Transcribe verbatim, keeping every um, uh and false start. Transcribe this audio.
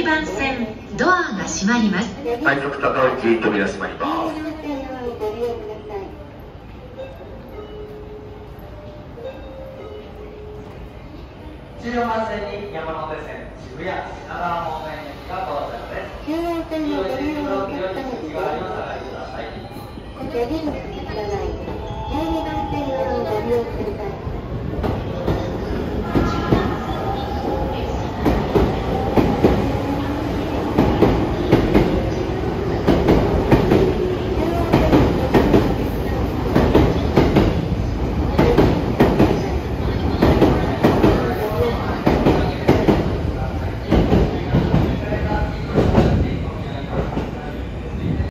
にばん線ドアが閉まります。 快速高内扉閉まります。 じゅうよんばん線に山手線渋谷品川方面駅が到着です。黄色い線のご利用のお客様にお下がりください。こちらでお待ちください。じゅうにばん線をご利用ください。